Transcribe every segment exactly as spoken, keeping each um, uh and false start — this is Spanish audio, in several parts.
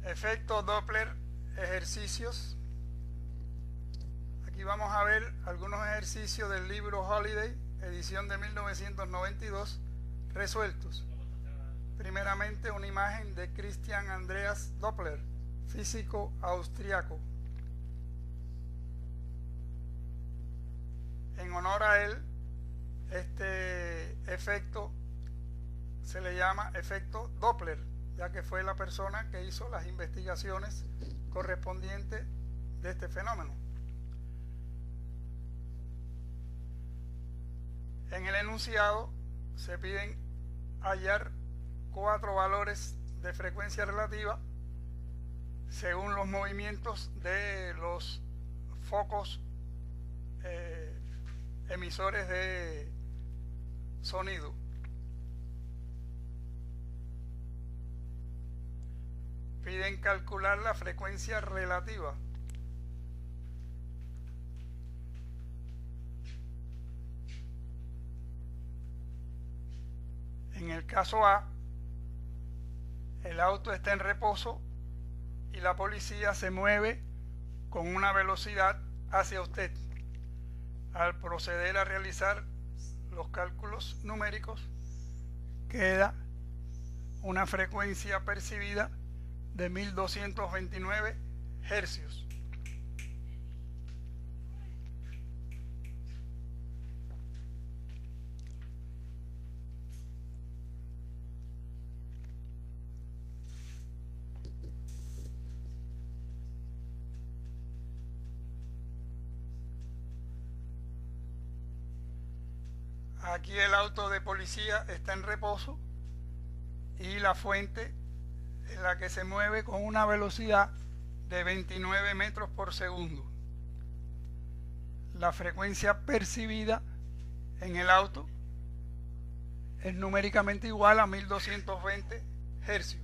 Efecto Doppler, ejercicios. Aquí vamos a ver algunos ejercicios del libro Holiday, edición de mil novecientos noventa y dos, resueltos. Primeramente, una imagen de Christian Andreas Doppler, físico austriaco. En honor a él, este efecto se le llama efecto Doppler, ya que fue la persona que hizo las investigaciones correspondientes de este fenómeno. En el enunciado se piden hallar cuatro valores de frecuencia relativa según los movimientos de los focos eh, emisores de sonido. Piden calcular la frecuencia relativa. En el caso A, el auto está en reposo y la policía se mueve con una velocidad hacia usted. Al proceder a realizar los cálculos numéricos, queda una frecuencia percibida de mil doscientos veintinueve hercios. Aquí el auto de policía está en reposo y la fuente es la que se mueve con una velocidad de veintinueve metros por segundo. La frecuencia percibida en el auto es numéricamente igual a mil doscientos veinte hercios.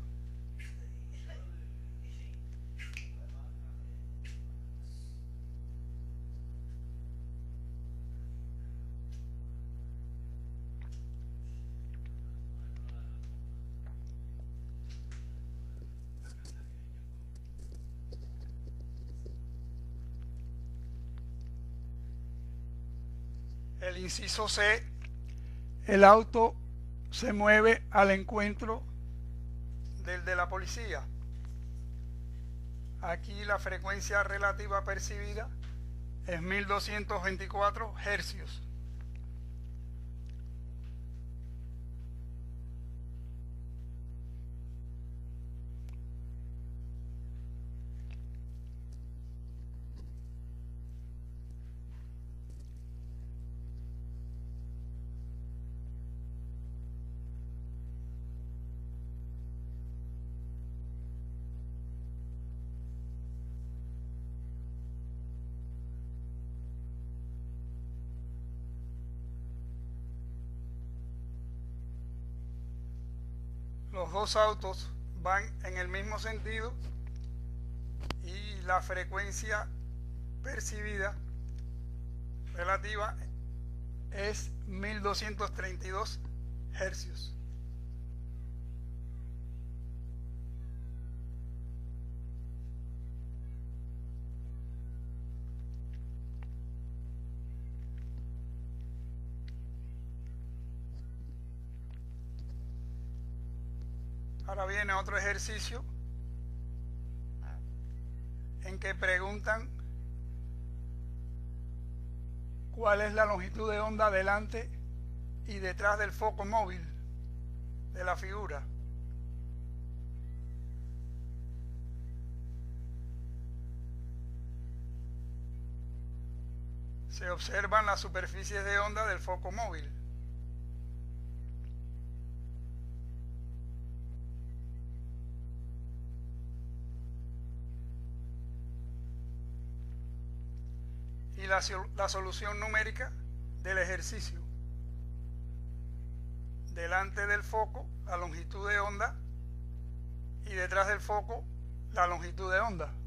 El inciso C, el auto se mueve al encuentro del de la policía. Aquí la frecuencia relativa percibida es mil doscientos veinticuatro hercios. Los dos autos van en el mismo sentido y la frecuencia percibida relativa es mil doscientos treinta y dos hercios. Ahora viene otro ejercicio en que preguntan cuál es la longitud de onda delante y detrás del foco móvil de la figura. Se observan las superficies de onda del foco móvil. Y la, la solución numérica del ejercicio. Delante del foco, la longitud de onda, y detrás del foco, la longitud de onda.